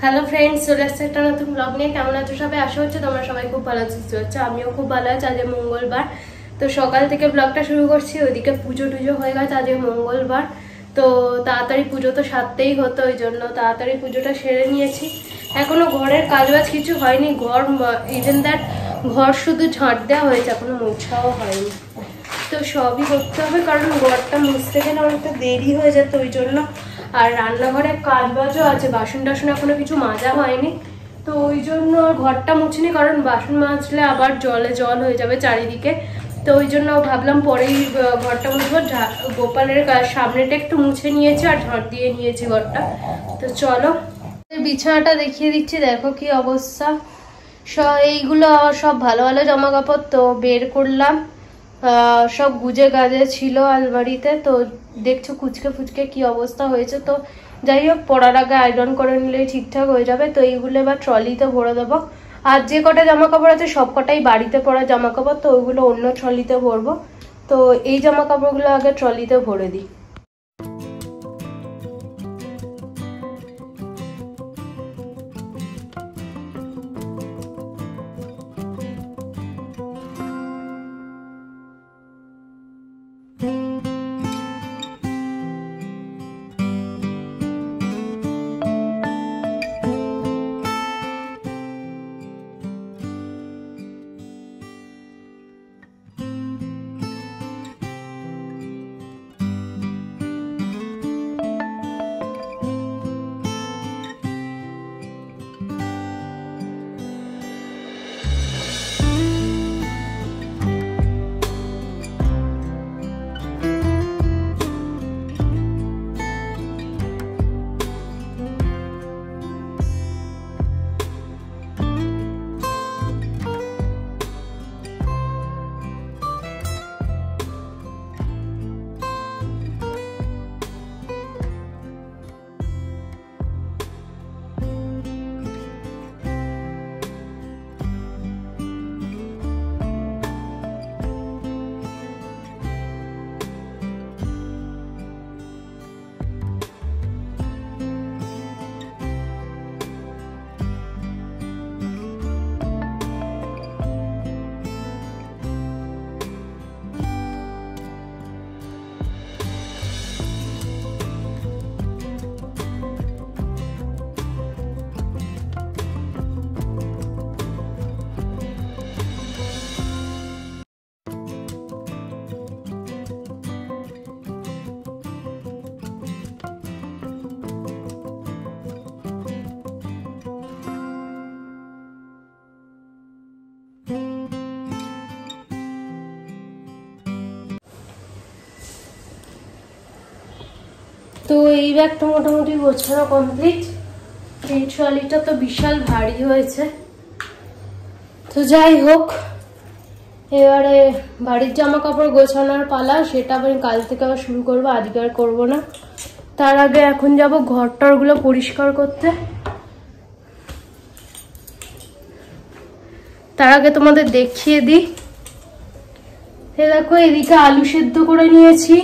Hello friends, চলে আসছে একটা নতুন ব্লগ নিয়ে। কেমন আছো সবাই? আশা হচ্ছে তোমরা সবাই খুব ভালো আছো। আমিও খুব ভালো আছি। আজ মঙ্গলবার, তো সকাল থেকে ব্লগটা শুরু করছি। ওইদিকে পুজো টুজো হয়ে গেছে, আজ মঙ্গলবার, তো তাড়াতাড়ি পুজো তো সারতেই হতো, ওই জন্য তাড়াতাড়ি পুজোটা সেরে নিয়েছি। এখনো ঘরের কাজবাজ কিছু হয়নি, ঘর ইভেন দ্যাট ঘর শুধু ঝাঁট দেওয়া হয়েছে, এখনো মোছাও হয়নি। তো সবই করতে হবে, কারণ ঘরটা মুছতে গেলে অনেকটা দেরি হয়ে যেত, ওই জন্য। আর রান্নাঘরে কাজ বাজও আছে, বাসন টাসন এখনো কিছু মাজা হয়নি, তো ওই জন্য ঘরটা মুছিনি, কারণ বাসন মাজলে আবার জলে জল হয়ে যাবে চারিদিকে। তো ওই জন্য ভাবলাম পরেই ঘরটা মুছবো। গোপালের সামনেটা একটু মুছে নিয়েছি আর ঝাঁট দিয়ে নিয়েছি ঘরটা। তো চলো বিছানাটা দেখিয়ে দিচ্ছি, দেখো কি অবস্থা। এইগুলো সব ভালো ভালো জামা কাপড় তো বের করলাম, সব গুজে গাজে ছিল আলমারিতে। তো দেখছো কুচকে ফুচকে কি অবস্থা হয়েছে। তো যাই হোক, পরার আগে আয়রন করে নিলেই ঠিকঠাক হয়ে যাবে। তো এইগুলো এবার ট্রলিতে ভরে দেবো। আর যে কটা জামা কাপড় আছে সব কটাই বাড়িতে পরা জামা কাপড়, তো ওইগুলো অন্য ট্রলিতে ভরবো। তো এই জামা কাপড়গুলো আগে ট্রলিতে ভরে দিই। তো এই ব্যাগটা মোটামুটি গোছানো কমপ্লিট। এই ট্রলিটা তো বিশাল ভারী হয়েছে। তো যাই হোক, এবারে বাড়ির জামা কাপড় গোছানোর পালা, সেটা আমি কাল থেকে আবার শুরু করবো, আজকে আর করবো না। তার আগে এখন যাব ঘরটরগুলো পরিষ্কার করতে। তার আগে তোমাদের দেখিয়ে দিই, দেখো এদিকে আলু সেদ্ধ করে নিয়েছি,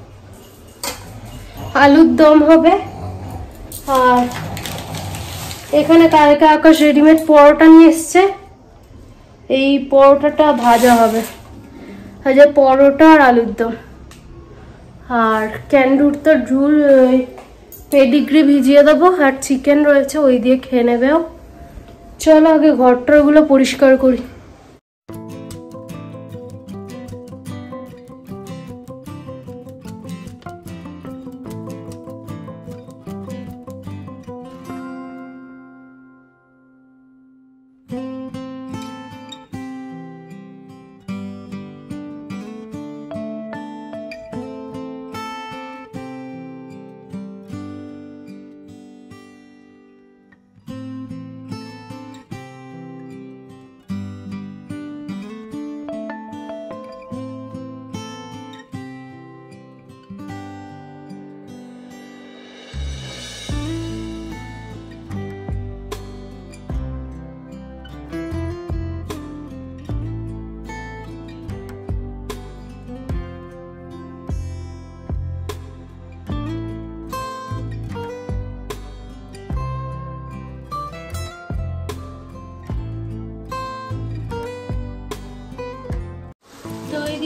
আলুর দম হবে। আর এখানে কালকে আকাশ রেডিমেড পরোটা নিয়ে এসছে, এই পরোটাটা ভাজা হবে, ভাজা পরোটা আর আলুর দম। আর ক্যান্ডুর তো ঝুল পেডিগ্রি ভিজিয়ে দেবো, আর চিকেন রয়েছে, ওই দিয়ে খেয়ে নেবেও। চলো আগে ঘরটারগুলো পরিষ্কার করি।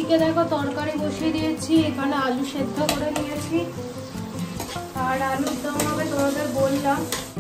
এদিকে দেখো তরকারি বসিয়ে দিয়েছি, এখানে আলু সেদ্ধ করে নিয়েছি আর আলুর দম হবে তোমাদের বললাম।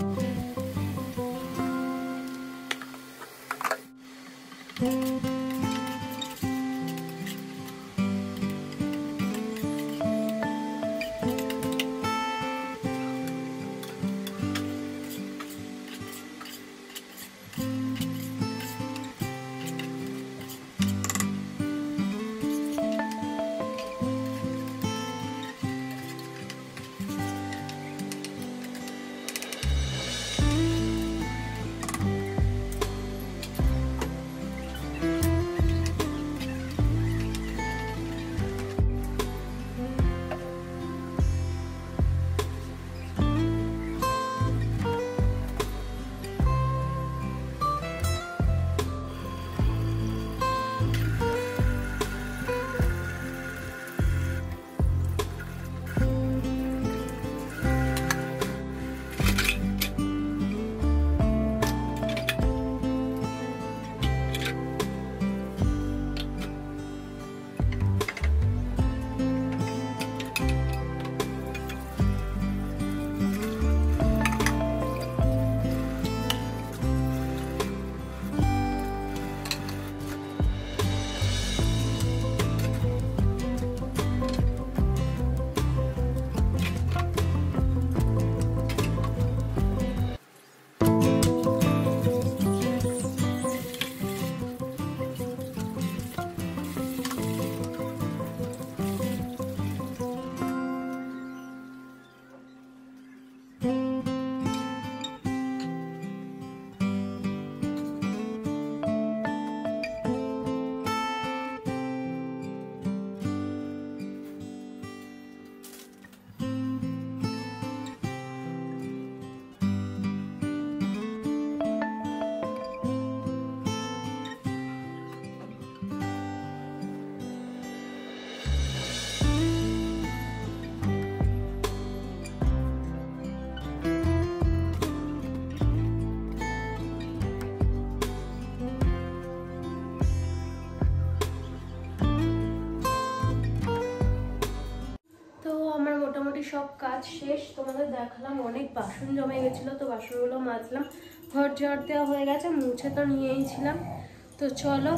সব কাজ শেষ, তোমাদের দেখালাম। অনেক বাসন জমে গেছিল, তো বাসনগুলো মাজলাম, ঘর ঝাড় দেওয়া হয়ে গেছে, মুছে তো নিয়েইছিলাম। তো চলো,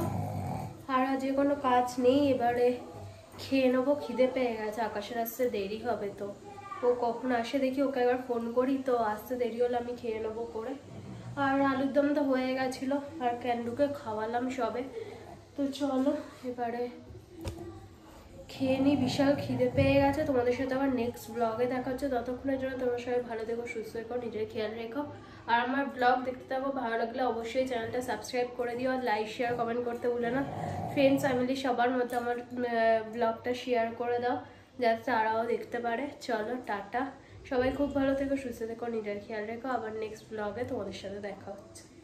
আর যে কোনো কাজ নেই, এবারে খেয়ে নেবো। খিদে পেয়ে গেছে, আকাশের আসতে দেরি হবে, তো ও কখন আসে দেখি, ওকে একবার ফোন করি। তো আসতে দেরি হলে আমি খেয়ে নেবো করে। আর আলুর দম তো হয়ে গেছিলো, আর ক্যান্ডুকে খাওয়ালাম সবে। তো চলো এবারে খেয়ে নিই, বিশাল খিদে পেয়ে গেছে। তোমাদের সাথে আবার নেক্সট ব্লগে দেখা হচ্ছে। ততক্ষণের জন্য তোমরা সবাই ভালো থেকো, সুস্থ থেকো, নিজের খেয়াল রেখো। আর আমার ব্লগ দেখতে থাকো, ভালো লাগলে অবশ্যই চ্যানেলটা সাবস্ক্রাইব করে দিও, আর লাইক শেয়ার কমেন্ট করতে ভুলো না। ফ্রেন্ডস ফ্যামিলি সবার মধ্যে আমার ব্লগটা শেয়ার করে দাও, যাতে তারাও দেখতে পারে। চলো টাটা, সবাই খুব ভালো থেকো, সুস্থ থেকো, নিজের খেয়াল রেখো। আবার নেক্সট ব্লগে তোমাদের সাথে দেখা হচ্ছে।